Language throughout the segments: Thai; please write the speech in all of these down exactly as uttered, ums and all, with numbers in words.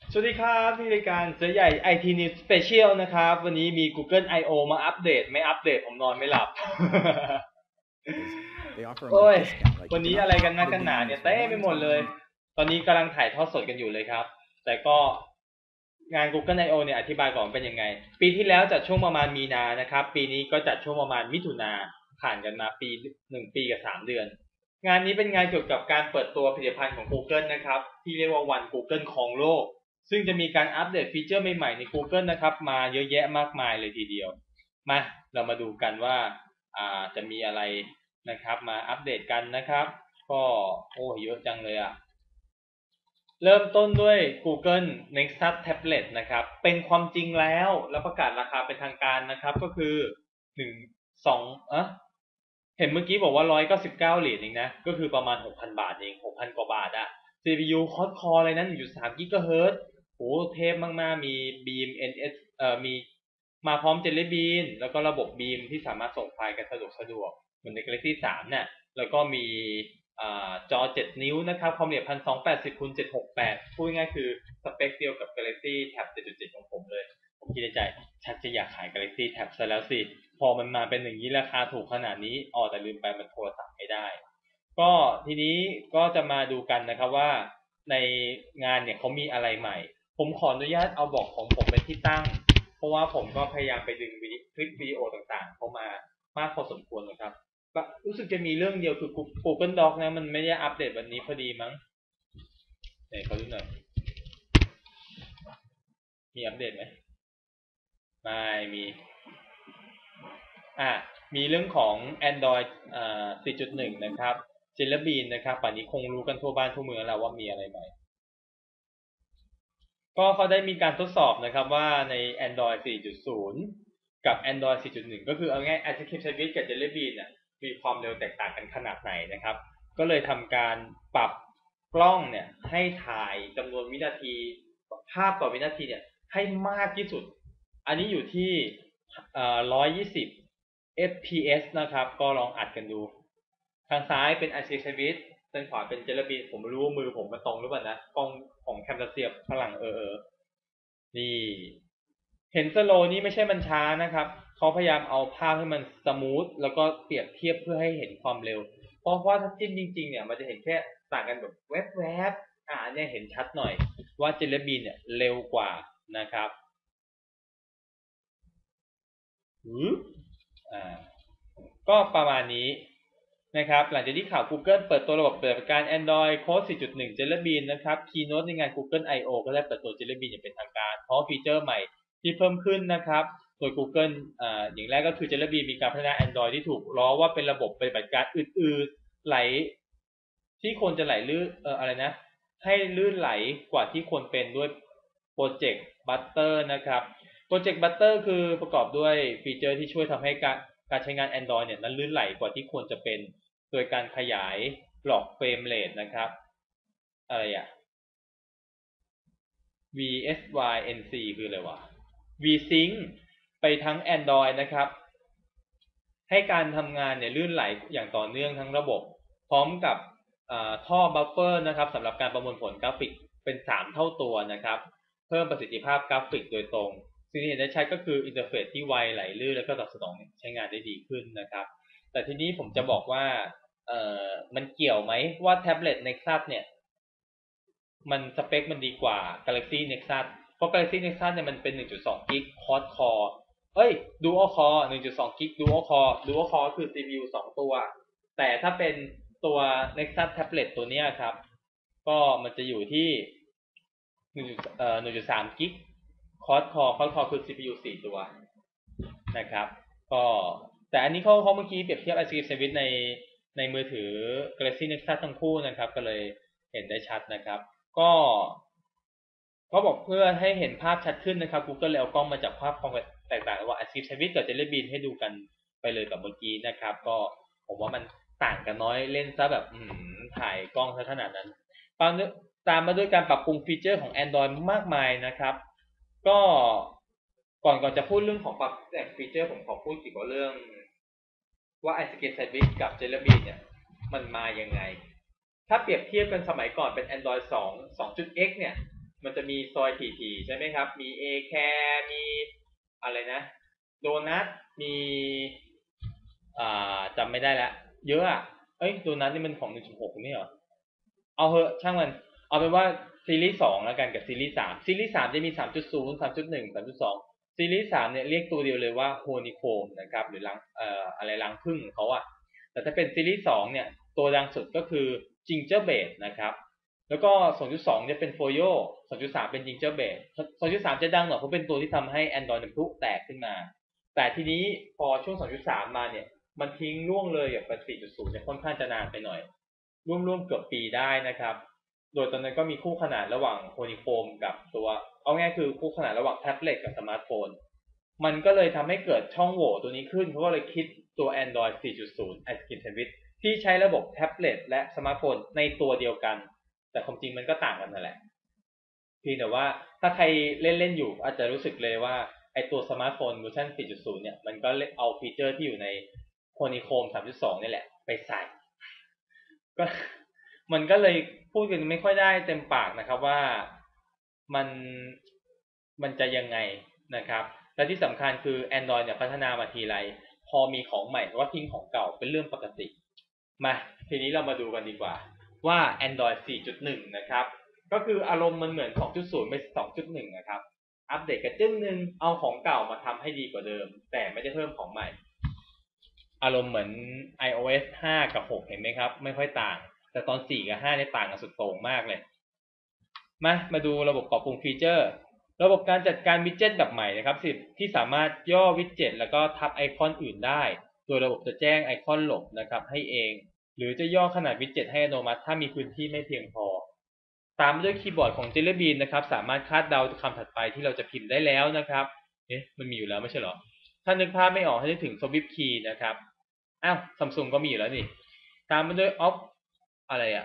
สวัสดีครับที่รายการเสือใหญ่ ไอ ที News Special นะครับวันนี้มี Google ไอ โอ มาอัปเดตไม่อัปเดตผมนอนไม่หลับ โอ้ยวันนี้อะไรกันนักกันหนาเนี่ยเต้ไปหมดเลยตอนนี้กำลังถ่ายทอดสดกันอยู่เลยครับแต่ก็งาน Google ไอ โอ เนี่ยอธิบายก่อนเป็นยังไงปีที่แล้วจัดช่วงประมาณมีนานะครับปีนี้ก็จัดช่วงประมาณมิถุนาผ่านกันมาปีหนึ่งปีกับสามเดือนงานนี้เป็นงานเกี่ยวกับการเปิดตัวผลิตภัณฑ์ของ Google นะครับที่เรียกว่าวัน Google ของโลกซึ่งจะมีการอัปเดตฟีเจอร์ใหม่ๆใน Google นะครับมาเยอะแยะมากมายเลยทีเดียวมาเรามาดูกันว่าอ่าจะมีอะไรนะครับมาอัปเดตกันนะครับก็โอ้เยอะจังเลยอะเริ่มต้นด้วย Google Nexus Tablet นะครับเป็นความจริงแล้วแล้วประกาศราคาเป็นทางการนะครับก็คือหนึ่ง สองเอ๊ะเห็นเมื่อกี้บอกว่าหนึ่งร้อยเก้าสิบเก้าเหรียญเองนะก็คือประมาณ หกพัน บาทเอง หกพัน กว่าบาทอะ ซี พี ยู Quad Core เลยนะ หนึ่งจุดสาม กิกะเฮิรตซ์โหเทพมากๆมี Beam เอ็น เอส เอ่อมีมาพร้อม Jelly Bean แล้วก็ระบบ Beam ที่สามารถส่งไฟล์กันสะดวกสะดวกเหมือนใน Galaxy สามเนี่ยแล้วก็มีอ่าจอเจ็ดนิ้วนะครับความละเอียด หนึ่งพันสองร้อยแปดสิบคูณเจ็ดร้อยหกสิบแปด พูดง่ายๆคือสเปคเดียวกับ Galaxy Tab เจ็ดจุดเจ็ด ของผมเลยผมคิดในใจชักจะอยากขาย Galaxy Tab ซะแล้วสิพอมันมาเป็นอย่างนี้ราคาถูกขนาดนี้อ๋อแต่ลืมไปมันโทรศัพท์ไม่ได้ก็ทีนี้ก็จะมาดูกันนะครับว่าในงานเนี่ยเขามีอะไรใหม่ผมขออนุญาตเอาบอกของผมเป็นที่ตั้งเพราะว่าผมก็พยายามไปดึงคลิปวิดีโอต่างๆเข้ามามากพอสมควรนะครับรู้สึกจะมีเรื่องเดียวคือ Google Doc นะมันไม่ได้อัปเดตวันนี้พอดีมั้งไหนขอดูหน่อยมีอัปเดตไหมไม่มีอ่ะมีเรื่องของ Android อ่า สี่จุดหนึ่ง นะครับ Jelly Bean นะครับป่านนี้คงรู้กันทั่วบ้านทั่วเมืองแล้วว่ามีอะไรใหม่ก็เขาได้มีการทดสอบนะครับว่าใน Android สี่จุดศูนย์ กับ Android สี่จุดหนึ่ง ก็คือเอาง่าย Active Sandwich กับ Jelly Bean น่ะมีความเร็วแตกต่างกันขนาดไหนนะครับก็เลยทำการปรับกล้องเนี่ยให้ถ่ายจำนวนวินาทีภาพต่อวินาทีเนี่ยให้มากที่สุดอันนี้อยู่ที่เอ่อหนึ่งร้อยยี่สิบ เอฟ พี เอส นะครับก็ลองอัดกันดูทางซ้ายเป็น Active Sandwich ทางขวาเป็น Jelly Bean ผมไม่รู้ว่ามือผมมันตรงหรือเปล่านะกล้องของแคมตาเสียบข้างหลังเออเออนี่เห็นสโลนี่ไม่ใช่มันช้านะครับเขาพยายามเอาภาพให้มันสมูทแล้วก็เปรียบเทียบเพื่อให้เห็นความเร็วเพราะว่าถ้าจิ้มจริงๆเนี่ยมันจะเห็นแค่ต่างกันแบบแวบๆอ่าเนี่ยเห็นชัดหน่อยว่าเจลลี่บีนเนี่ยเร็วกว่านะครับหืออ่าก็ประมาณนี้นะครับหลังจากที่ข่าว Google เปิดตัวระบบปฏิบัติการ Android Code สี่จุดหนึ่ง Jelly Bean นะครับ Keynote ในงาน Google ไอ โอ ก็ได้เปิดตัว Jelly Bean อย่างเป็นทางการเพราะฟีเจอร์ใหม่ที่เพิ่มขึ้นนะครับโดย Google อ่าอย่างแรกก็คือ Jelly Bean มีการพัฒนา Android ที่ถูกล้อว่าเป็นระบบปฏิบัติการอื่นๆไหลที่ควรจะไหลลื่นเอ่ออะไรนะให้ลื่นไหลกว่าที่ควรเป็นด้วย Project Butter นะครับ Project Butter คือประกอบด้วยฟีเจอร์ที่ช่วยทำให้การการใช้งาน Android เนี่ยนั้นลื่นไหลกว่าที่ควรจะเป็นโดยการขยายบล็อกเฟรมเรทนะครับอะไรอะ วี เอส วาย เอ็น ซี คืออะไรวะ V-Sync ไปทั้ง Android นะครับให้การทำงานเนี่ยลื่นไหลอย่างต่อเนื่องทั้งระบบพร้อมกับท่อบัฟเฟอร์นะครับสำหรับการประมวลผลกราฟิกเป็นสามเท่าตัวนะครับเพิ่มประสิทธิภาพกราฟิกโดยตรงสิ่งที่เห็นได้ชัดก็คืออินเทอร์เฟซที่ไวไหลลื่นแล้วก็ตอบสนองใช้งานได้ดีขึ้นนะครับแต่ทีนี้ผมจะบอกว่าเอ่อมันเกี่ยวไหมว่าแท็บเล็ต Nexus เนี่ยมันสเปคมันดีกว่า Galaxy Nexus เพราะ Galaxy Nexus เนี่ยมันเป็น หนึ่งจุดสอง กิก Quad Core เอ้ย Dual Core หนึ่งจุดสอง กิก Dual Core Dual Core คือ ซี พี ยู สองตัวแต่ถ้าเป็นตัว Nexus Tablet ตัวนี้ครับก็มันจะอยู่ที่หนึ่งจุดสาม กิก Quad Core Quad Core คือ ซี พี ยู สี่ตัวนะครับก็แต่อันนี้เขาเขาเมื่อกี้เปรียบเทียบ Active Sandwich ในในมือถือ Galaxy Nexus ทั้งคู่นะครับก็เลยเห็นได้ชัดนะครับก็เขาบอกเพื่อให้เห็นภาพชัดขึ้นนะครับ Google เลยเอากล้องมาจับภาพความแตกต่างระหว่าง Active Sandwich กับ Jelly Bean ให้ดูกันไปเลยกับเมื่อกี้นะครับก็ผมว่ามันต่างกันน้อยเล่นซะแบบอืมถ่ายกล้องซะขนาดนั้นตามมาด้วยการปรับปรุงฟีเจอร์ของ Android มากมายนะครับก็ก่อนก่อนจะพูดเรื่องของปรับแต่งฟีเจอร์ผมขอพูดเกี่ยวกับเรื่องว่า Active Sandwich กับ Jelly Bean เนี่ยมันมายังไงถ้าเปรียบเทียบกันสมัยก่อนเป็น Android สอง สองจุด X เนี่ยมันจะมีซอยถี่ๆใช่ไหมครับมีเอแคร์มีอะไรนะโดนัทมีอ่าจำไม่ได้แล้วเยอะอ่ะเอ้ยโดนัทนี่มันของหนึ่งจุดหกนี่เหรอเอาเหอะช่างมันเอาเป็นว่าซีรีส์สองแล้วกันกับซีรีส์สามซีรีส์สามจะมีสามจุดศูนย์ สามจุดหนึ่ง สามจุดสองซีรีส์สามเนี่ยเรียกตัวเดียวเลยว่าโฮนิโคมนะครับหรือรังเอ่ออะไรรังผึ้งของเขาอ่ะแต่ถ้าเป็นซีรีส์สองเนี่ยตัวดังสุดก็คือจิงเจอร์เบดนะครับแล้วก็ สองจุดสอง จะเป็นโฟโย สองจุดสาม เป็นจิงเจอร์เบด สองจุดสาม จะดังหน่อยเพราะเป็นตัวที่ทำให้ Android พลุแตกขึ้นมาแต่ทีนี้พอช่วง สองจุดสาม มาเนี่ยมันทิ้งล่วงเลยกับ สี่จุดศูนย์ จะค่อนข้างจะนานไปหน่อยร่วมๆเกือบปีได้นะครับโดยตอนนั้นก็มีคู่ขนานระหว่างโฮนิโคมกับตัวเอาง่ายคือคู่ขนานระหว่างแท็บเล็ตกับสมาร์ทโฟนมันก็เลยทำให้เกิดช่องโหว่ตัวนี้ขึ้นเขาก็เลยคิดตัว Android สี่จุดศูนย์ Ice Cream Sandwich ที่ใช้ระบบแท็บเล็ตและสมาร์ทโฟนในตัวเดียวกันแต่ความจริงมันก็ต่างกันนั่นแหละเพียงแต่ว่าถ้าใครเล่นๆอยู่อาจจะรู้สึกเลยว่าไอตัวสมาร์ทโฟนเวอร์ชัน สี่จุดศูนย์ เนี่ยมันก็เอาฟีเจอร์ที่อยู่ในโฮนิโคม สามจุดสอง นี่แหละไปใส่ก็มันก็เลยพูดกันไม่ค่อยได้เต็มปากนะครับว่ามันมันจะยังไงนะครับและที่สำคัญคือ Android เนี่ยพัฒนามาทีไรพอมีของใหม่ก็ทิ้งของเก่าเป็นเรื่องปกติมาทีนี้เรามาดูกันดีกว่าว่า Android สี่จุดหนึ่ง นะครับก็คืออารมณ์มันเหมือน สองจุดศูนย์ ไป สองจุดหนึ่ง นะครับอัปเดตกระจึ้งนึงเอาของเก่ามาทำให้ดีกว่าเดิมแต่ไม่ได้เพิ่มของใหม่อารมณ์เหมือน iOS ห้า กับ หก เห็นไหมครับไม่ค่อยต่างแต่ตอน สี่ กับ ห้า เนี่ยต่างกันสุดโต่งมากเลยมามาดูระบบปรับปรุงฟีเจอร์ระบบการจัดการวิดเจ็ตแบบใหม่นะครับสิบที่สามารถย่อวิดเจ็ตแล้วก็ทับไอคอนอื่นได้โดยระบบจะแจ้งไอคอนหลบนะครับให้เองหรือจะย่อขนาดวิดเจ็ตให้อัตโนมัติถ้ามีพื้นที่ไม่เพียงพอตามด้วยคีย์บอร์ดของ Jelly Bean นะครับสามารถคาดเดาคำถัดไปที่เราจะพิมพ์ได้แล้วนะครับเอ๊ะมันมีอยู่แล้วไม่ใช่หรอถ้านึกภาพไม่ออกให้นึกถึง Swift Key นะครับอ้าว Samsung ก็มีอยู่แล้วนี่ตามมาด้วย Off อะไรอะ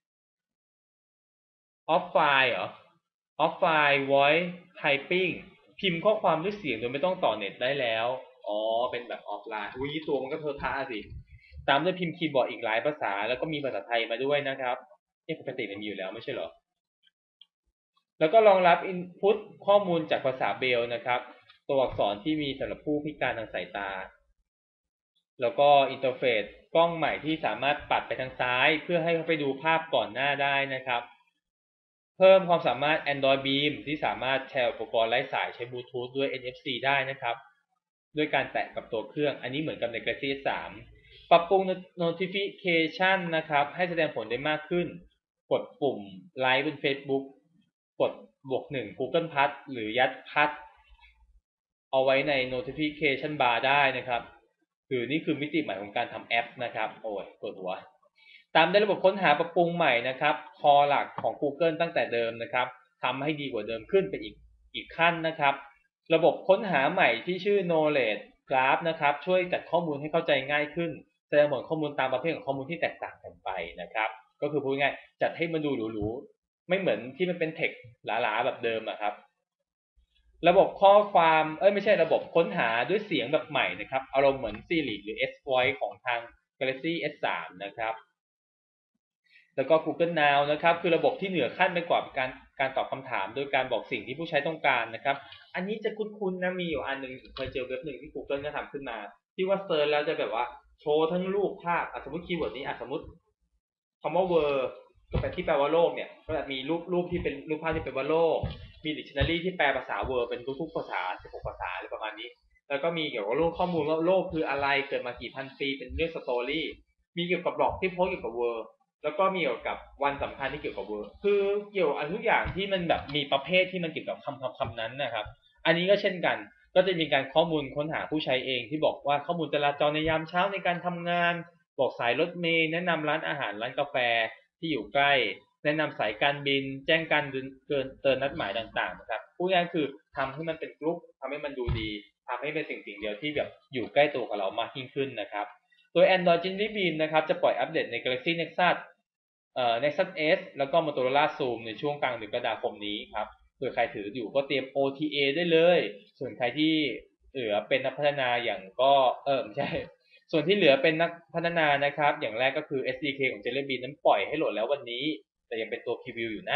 Off File เหรอ Off File Voice Typing พิมพ์ข้อความด้วยเสียงโดยไม่ต้องต่อเน็ตได้แล้วอ๋อเป็นแบบออฟไลน์อุ้ยตัวมันก็เทอะทะสิตามด้วยพิมพ์คีย์บอร์ดอีกหลายภาษาแล้วก็มีภาษาไทยมาด้วยนะครับนี่ปกติมันมีอยู่แล้วไม่ใช่เหรอแล้วก็รองรับ Input ข้อมูลจากภาษาเบลนะครับตัวอักษรที่มีสำหรับผู้พิการทางสายตาแล้วก็อินเทอร์เฟซกล้องใหม่ที่สามารถปัดไปทางซ้ายเพื่อให้เขาไปดูภาพก่อนหน้าได้นะครับเพิ่มความสามารถ Android Beam ที่สามารถแชร์อุปกรณ์ไร้สายใช้บลูทูธด้วย เอ็น เอฟ ซี ได้นะครับด้วยการแตะกับตัวเครื่องอันนี้เหมือนกับใน Galaxy เอส สาม ปรับปรุง Notification นะครับให้แสดงผลได้มากขึ้นกดปุ่มไลค์บน Facebook กดบวกหนึ่ง Google Plus หรือยัดพัดเอาไว้ใน Notification Bar ได้นะครับคือนี่คือมิติใหม่ของการทำแอปนะครับโอ้ยปวดหัวตามด้วยระบบค้นหาปรับปรุงใหม่นะครับคอหลักของ Google ตั้งแต่เดิมนะครับทำให้ดีกว่าเดิมขึ้นไปอีกอีกขั้นนะครับระบบค้นหาใหม่ที่ชื่อ Knowledge Graph นะครับช่วยจัดข้อมูลให้เข้าใจง่ายขึ้นแสดงผลข้อมูลตามประเภทของข้อมูลที่แตกต่างกันไปนะครับก็คือพูดง่ายจัดให้มันดูหรูๆไม่เหมือนที่มันเป็นเทคหลาๆแบบเดิมอะครับระบบข้อความเอ้ยไม่ใช่ระบบค้นหาด้วยเสียงแบบใหม่นะครับอารมณ์เหมือน Siri หรือ S Voice ของทาง Galaxy เอส สาม นะครับแล้วก็ Google Now นะครับคือระบบที่เหนือขั้นไปกว่าการการตอบคำถามโดยการบอกสิ่งที่ผู้ใช้ต้องการนะครับอันนี้จะคุ้นๆนะมีอยู่อันหนึ่งเคยเจอเว็บหนึ่งที่ Google ก็ทำขึ้นมาที่ว่าเซิร์ชแล้วจะแบบว่าโชว์ทั้งรูปภาพสมมติคีย์เวิร์ดนี้สมมติคำว่า world ก็แปลที่แปลว่าโลกเนี่ยก็จะมีรูปรูปที่เป็นรูปภาพที่เป็นว่าโลกมี dictionary ที่แปลภาษา world เป็นทุกๆภาษาสิบหกภาษาอะไรประมาณนี้แล้วก็มีเกี่ยวกับโลกข้อมูลว่าโลกคืออะไรเกิดมากี่พันปีเป็นเรื่องสตอรี่มีเกี่ยวกับบล็อกที่โพสเกี่ยวกับ worldแล้วก็มีเกี่ยวกับวันสำคัญที่เกี่ยวกับเวิร์คือเกี่ยวกับทุกอย่างที่มันแบบมีประเภทที่มันเกี่ยวกับคำคำคำนั้นนะครับอันนี้ก็เช่นกันก็จะมีการข้อมูลค้นหาผู้ใช้เองที่บอกว่าข้อมูลจราจรในยามเช้าในการทำงานบอกสายรถเมล์แนะนำร้านอาหารร้านกาแฟที่อยู่ใกล้แนะนำสายการบินแจ้งการเดินเกินเตือนนัดหมายต่างๆนะครับพูดง่ายๆคือทำให้มันเป็นกรุ๊ปทำให้มันดูดีทำให้เป็นสิ่งสิ่งเดียวที่แบบอยู่ใกล้ตัวกับเรามากยิ่งขึ้นนะครับโดย Android Jelly Bean นะครับจะปล่อยอัปเดตใน Galaxy Nexus เอ่อ Nexus เอส แล้วก็ Motorola Zoom ในช่วงกลางเดือนกรกฎาคมนี้ครับโดยใครถืออยู่ก็เตรียม โอ ที เอ ได้เลยส่วนใครที่เหลือเป็นนักพัฒนาอย่างก็เออไม่ใช่ส่วนที่เหลือเป็นนักพัฒนานะครับอย่างแรกก็คือ เอส ดี เค ของ Jelly Bean นั้นปล่อยให้โหลดแล้ววันนี้แต่ยังเป็นตัวพรีวิวอยู่นะ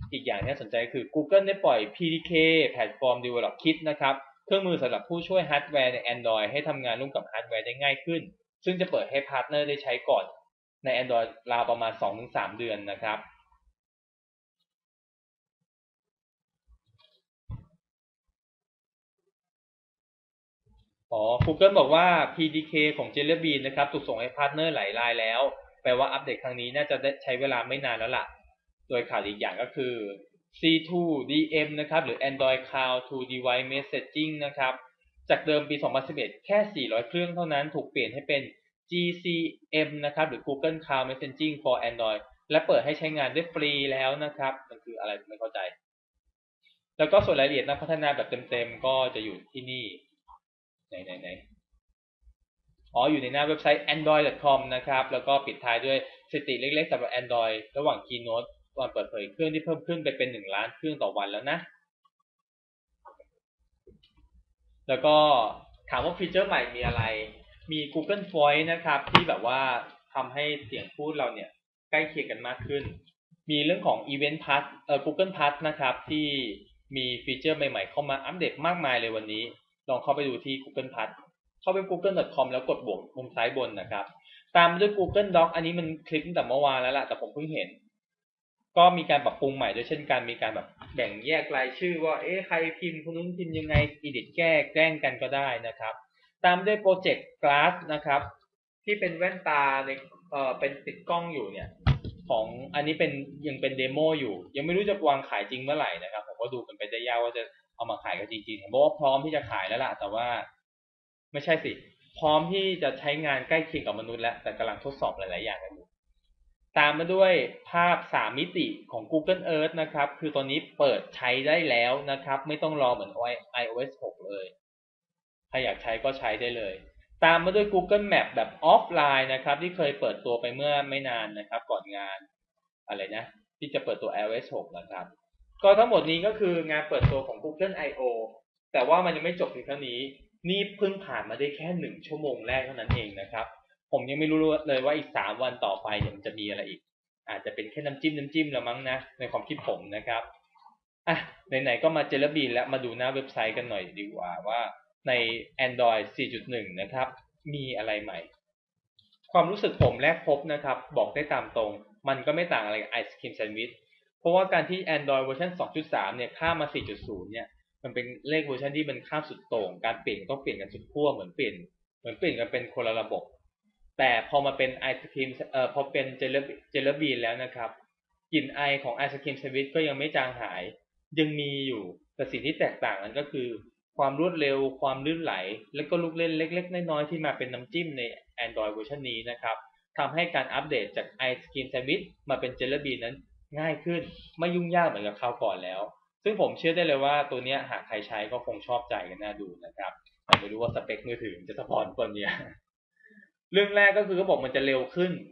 อีกอย่างที่น่าสนใจคือ Google ได้ปล่อย พี ดี เค Platform Develop Kit นะครับเครื่องมือสำหรับผู้ช่วยฮาร์ดแวร์ใน Android ให้ทำงานร่วมกับฮาร์ดแวร์ได้ง่ายขึ้นซึ่งจะเปิดให้พาร์ทเนอร์ได้ใช้ก่อนใน Android ราวประมาณ สองถึงสาม เดือนนะครับอ๋อ Google บอกว่า พี ดี เค ของ Jelly Bean นะครับถูกส่งให้พาร์ทเนอร์หลายรายแล้วแปลว่าอัปเดตครั้งนี้น่าจะได้ใช้เวลาไม่นานแล้วล่ะโดยข่าวอีกอย่างก็คือ ซี ทู ดี เอ็ม นะครับหรือ Android Cloud to Device Messaging นะครับจากเดิมปี สองพันสิบเอ็ด แค่ สี่ร้อย เครื่องเท่านั้นถูกเปลี่ยนให้เป็น จี ซี เอ็ม นะครับหรือ Google Cloud Messaging for Android และเปิดให้ใช้งานได้ฟรีแล้วนะครับมันคืออะไรไม่เข้าใจแล้วก็ส่วนรายละเอียดนักพัฒนาแบบเต็มๆก็จะอยู่ที่นี่ไหนไหนไหนอ๋ออยู่ในหน้าเว็บไซต์ แอนดรอยด์ ดอท คอม นะครับแล้วก็ปิดท้ายด้วยสถิติเล็กๆสำหรับ Android ระหว่าง Keynote วันเปิดเผยเครื่องที่เพิ่มขึ้นไปเป็นหนึ่งล้านเครื่องต่อวันแล้วนะแล้วก็ถามว่าฟีเจอร์ใหม่มีอะไรมี Google Voice นะครับที่แบบว่าทำให้เสียงพูดเราเนี่ยใกล้เคียงกันมากขึ้นมีเรื่องของ Event Plus เอ่อ Google Plus นะครับที่มีฟีเจอร์ใหม่ๆเข้ามาอัปเดตมากมายเลยวันนี้ลองเข้าไปดูที่ Google Plus เข้าไป กูเกิล ดอท คอม แล้วกดบวกมุมซ้ายบนนะครับตามด้วย Google Doc อันนี้มันคลิปตั้งแต่เมื่อวานแล้วล่ะแต่ผมเพิ่งเห็นก็มีการปรับปรุงใหม่ด้วยเช่นกันมีการแบบแบ่งแยกรายชื่อว่าเอ๊ะใครพิมพ์คนนู้นพิมพ์ยังไงอีดิทแก้แกล้งกันก็ได้นะครับตามด้วยโปรเจกต์ Glass นะครับที่เป็นแว่นตาในเอ่อเป็นติดกล้องอยู่เนี่ยของอันนี้เป็นยังเป็นเดโมอยู่ยังไม่รู้จะวางขายจริงเมื่อไหร่นะครับผมก็ดูกันไปได้ยากว่าจะเอามาขายกันจริงๆเห็นบอกว่าพร้อมที่จะขายแล้วล่ะแต่ว่าไม่ใช่สิพร้อมที่จะใช้งานใกล้เคียงกับมนุษย์แล้วแต่กำลังทดสอบหลายๆอย่างกันอยู่ตามมาด้วยภาพสามมิติของ Google Earth นะครับคือตอนนี้เปิดใช้ได้แล้วนะครับไม่ต้องรอเหมือน ไอ โอ เอส หกเลยถ้าอยากใช้ก็ใช้ได้เลยตามมาด้วย Google Map แบบออฟไลน์นะครับที่เคยเปิดตัวไปเมื่อไม่นานนะครับก่อนงานอะไรนะที่จะเปิดตัว ไอ โอ เอส หกนะครับก็ทั้งหมดนี้ก็คืองานเปิดตัวของ Google ไอ โอ แต่ว่ามันยังไม่จบเพียงเท่านี้นี่เพิ่งผ่านมาได้แค่หนึ่งชั่วโมงแรกเท่านั้นเองนะครับผมยังไม่รู้เลยว่าอีกสามวันต่อไปเนี่ยมันจะมีอะไรอีกอาจจะเป็นแค่น้ำจิ้มน้ำจิ้มแล้วมั้งนะในความคิดผมนะครับอ่ะไหนๆก็มาเจลบีนแล้วมาดูหน้าเว็บไซต์กันหน่อยดีกว่าว่าใน Android สี่จุดหนึ่ง นะครับมีอะไรใหม่ความรู้สึกผมแรกพบนะครับบอกได้ตามตรงมันก็ไม่ต่างอะไรกับไอศครีมแซนด์วิชเพราะว่าการที่ Android เวอร์ชัน สองจุดสาม เนี่ยข้ามมา สี่จุดศูนย์ เนี่ยมันเป็นเลขเวอร์ชันที่มันข้ามสุดโต่งการเปลี่ยนต้องเปลี่ยนกันสุดขั้วเหมือนเปลี่ยนเหมือนเปลี่ยนกันเป็นคนละระบบแต่พอมาเป็นไอศครีมเอ่อพอเป็นเจลเจลบีนแล้วนะครับกลิ่นไอของไอศครีมแซนด์วิชก็ยังไม่จางหายยังมีอยู่แต่สิ่งที่แตกต่างกันก็คือความรวดเร็วความลื่นไหลและก็ลูกเล่นเล็กๆน้อยๆที่มาเป็นน้ำจิ้มใน Android เวอร์ชันนี้นะครับทำให้การอัปเดตจากไอศครีมแซนด์วิชมาเป็นเจลบีนนั้นง่ายขึ้นไม่ยุ่งยากเหมือนกับคราวก่อนแล้วซึ่งผมเชื่อได้เลยว่าตัวนี้หากใครใช้ก็คงชอบใจกันน่าดูนะครับแต่ไม่รู้ว่าสเปคมือถือจะสปอร์ตตัวนี้เรื่องแรกก็คือเขาบอกมันจะเร็วขึ้น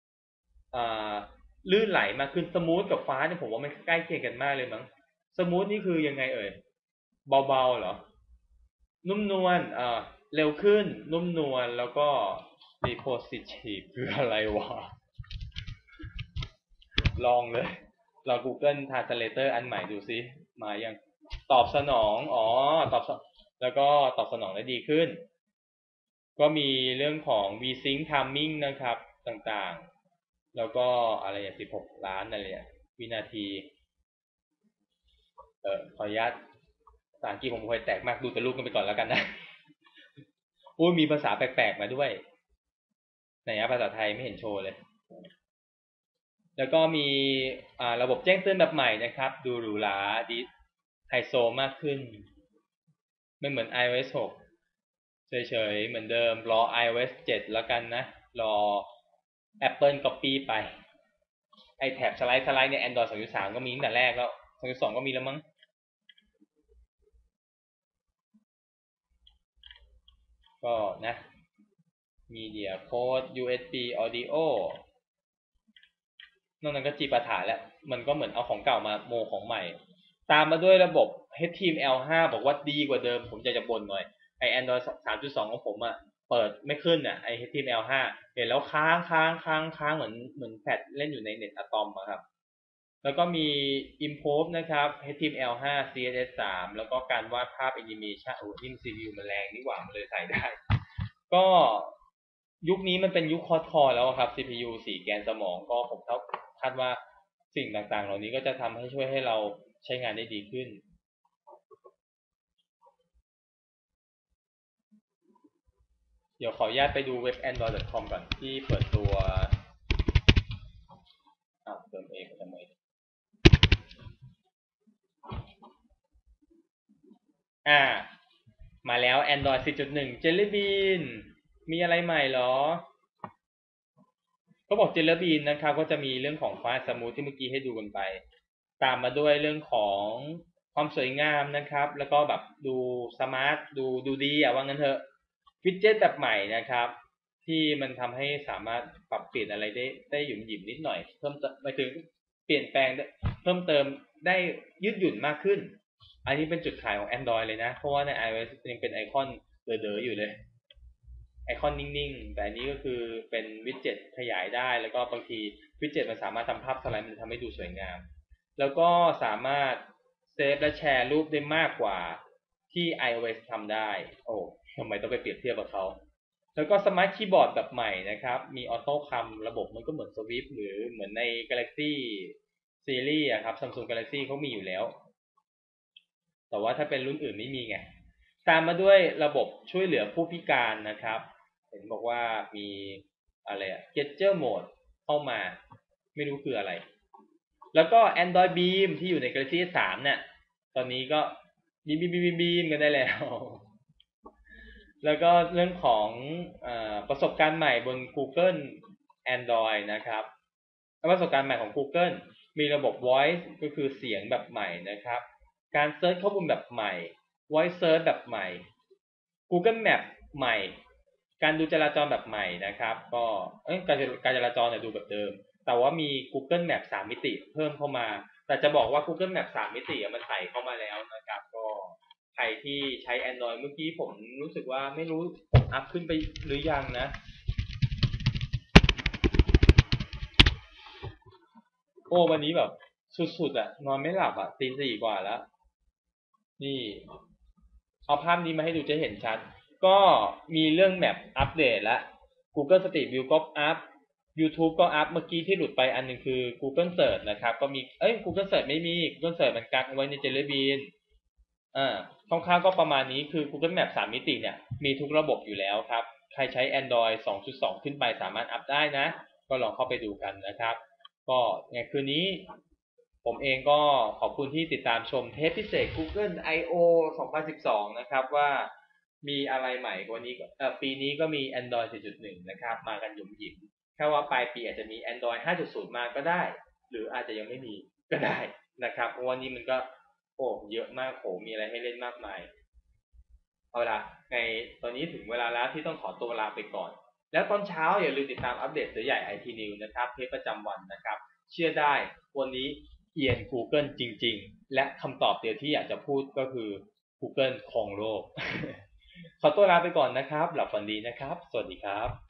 ลื่นไหลมากขึ้นสมูทกับฟ้าเนี่ยผมว่ามันใกล้เคียงกันมากเลยมั้งสมูทนี่คือยังไงเอ่ยเบาๆเหรอนุ่มนวลอ่าเร็วขึ้นนุ่มนวลแล้วก็ repositive คืออะไรวะลองเลยลอง Google Translator อันใหม่ดูซิมายังตอบสนองอ๋อตอบแล้วก็ตอบสนองได้ดีขึ้นก็มีเรื่องของ V-Sync Timing นะครับต่างๆแล้วก็อะไรอย่างสิบหกล้านอะไรเนี่ยวินาทีเออขออนุญาตภาษาอังกฤษผมคอยแตกมากดูแต่รูปกันไปก่อนแล้วกันนะอุ้ยมีภาษาแปลกๆมาด้วยไหนอะภาษาไทยไม่เห็นโชว์เลยแล้วก็มีระบบแจ้งเตือนแบบใหม่นะครับดูหรูหราดีไฮโซมากขึ้นไม่เหมือน ไอ โอ เอส หกเฉยๆเหมือนเดิมรอ ไอ โอ เอส เจ็ดแล้วกันนะรอ Apple Copy ไปไอแท็บสไลด์สไลด์เนี่ย Android สองจุดสามก็มีตั้งแต่แรกแล้ว สองจุดสองก็มีแล้วมั้งก็นะ Media Code ยู เอส บี Audio นอกนั้นก็จีปาถะแล้วมันก็เหมือนเอาของเก่ามาโมของใหม่ตามมาด้วยระบบ เอช ที เอ็ม แอล ห้า บอกว่าดีกว่าเดิมผมจะจะบ่นหน่อยไอ Android สามจุดสอง ของผมอะเปิดไม่ขึ้นอะไอ เอช ที เอ็ม แอล ห้า เห็นแล้วค้างค้างค้างค้างเหมือนเหมือนแพดเล่นอยู่ในเน็ตอะตอมอะครับแล้วก็มี Improve นะครับ เอช ที เอ็ม แอล ห้า ซี เอส เอส สาม แล้วก็การวาดภาพ Animation โอ้นิ่ม ซี พี ยู มันแรงนี่หว่ามันเลยใส่ได้ ก็ยุคนี้มันเป็นยุคคอร์สคอร์แล้วครับ ซี พี ยู สี่แกนสมองก็ผมคาดว่าสิ่งต่างๆเหล่านี้ก็จะทำให้ช่วยให้เราใช้งานได้ดีขึ้นเดี๋ยวขออนุญาตไปดูเว็บ แอนดรอยด์ ดอท คอม ก่อนที่เปิดตัวอ้าวเติมเองทำไมอ่ามาแล้ว Android สี่จุดหนึ่ง Jelly Bean มีอะไรใหม่หรอก็บอก Jelly Bean นะครับก็จะมีเรื่องของฟ้าสมูทที่เมื่อกี้ให้ดูกันไป ตามมาด้วยเรื่องของความสวยงามนะครับแล้วก็แบบดูสมาร์ทดูดูดีอ่ะว่างั้นเถอะวิดเจ็ตแบบใหม่นะครับที่มันทำให้สามารถปรับเปลี่ยนอะไรได้ได้หยุ่มหยิมนิดหน่อยเพิ่มหมายถึงเปลี่ยนแปลงเพิ่มเติมได้ยืดหยุ่นมากขึ้นอันนี้เป็นจุดขายของ Android เลยนะเพราะว่าใน iOS ยังเป็นไอคอนเด๋อๆอยู่เลยไอคอนนิ่งๆแต่อันนี้ก็คือเป็นวิดเจ็ตขยายได้แล้วก็บางทีวิดเจ็ตมันสามารถทำภาพสไลด์มันทำให้ดูสวยงามแล้วก็สามารถเซฟและแชร์รูปได้มากกว่าที่ iOS ทำได้โอ้ทำไมต้องไปเปรียบเทียบกับเขาแล้วก็สมาร์ทคีย์บอร์ดแบบใหม่นะครับมีออโต้คัมระบบมันก็เหมือนสวิฟหรือเหมือนใน Galaxy ซีรีส์อะครับ Samsung Galaxy เขามีอยู่แล้วแต่ว่าถ้าเป็นรุ่นอื่นไม่มีไงตามมาด้วยระบบช่วยเหลือผู้พิการนะครับเห็นบอกว่ามีอะไรอะ Gesture Mode เข้ามาไม่รู้คืออะไรแล้วก็ Android Beam ที่อยู่ใน Galaxy สามเนี่ยตอนนี้ก็บีมบีมบีมบีมกันได้แล้วแล้วก็เรื่องของเอ่อประสบการณ์ใหม่บน Google Android นะครับประสบการณ์ใหม่ของ Google มีระบบ Voice ก็คือเสียงแบบใหม่นะครับการเซิร์ชข้อมูลแบบใหม่ Voice Search แบบใหม่ Google Map ใหม่การดูจราจรแบบใหม่นะครับก็เอ้ยการการจราจรเนี่ยดูแบบเดิมแต่ว่ามี Google Map สามมิติเพิ่มเข้ามาแต่จะบอกว่า Google Map สามมิติมันใส่เข้ามาแล้วนะครับก็ใครที่ใช้ Android เมื่อกี้ผมรู้สึกว่าไม่รู้ผมอัพขึ้นไปหรือยังนะโอ้วันนี้แบบสุดๆอะนอนไม่หลับอะตีสี่กว่าแล้วนี่เอาภาพนี้มาให้ดูจะเห็นชัดก็มีเรื่องแมปอัปเดตแล้ว Google Street View ก็อัพ YouTube ก็อัพเมื่อกี้ที่หลุดไปอันนึงคือ Google Search นะครับก็มีเอ้ย Google Search ไม่มี Google Search มันกักไว้ใน Jelly Bean อ่าคร่าวๆก็ประมาณนี้คือ Google Map สามมิติเนี่ยมีทุกระบบอยู่แล้วครับใครใช้ Android สองจุดสอง ขึ้นไปสามารถอัพได้นะก็ลองเข้าไปดูกันนะครับก็ในคืนนี้ผมเองก็ขอบคุณที่ติดตามชมเทปพิเศษ Google ไอ โอ สองพันสิบสองนะครับว่ามีอะไรใหม่กว่านี้เอ่อปีนี้ก็มี Android สี่จุดหนึ่ง นะครับมากันหยุ่มหยิมแค่ว่าปลายปีอาจจะมี Android ห้าจุดศูนย์ มาก็ได้หรืออาจจะยังไม่มีก็ได้นะครับเพราะว่านี้มันก็โอ้เยอะมากโหมีอะไรให้เล่นมากมายเอาล่ะในตอนนี้ถึงเวลาแล้วที่ต้องขอตัวลาไปก่อนแล้วตอนเช้าอย่าลืมติดตามอัปเดตเสือใหญ่ ไอ ที News นะครับเทปประจำวันนะครับเชื่อได้วันนี้เอียน Google จริงๆและคำตอบเดียวที่อยากจะพูดก็คือ Google ครองโลก ขอตัวลาไปก่อนนะครับหลับฝันดีนะครับสวัสดีครับ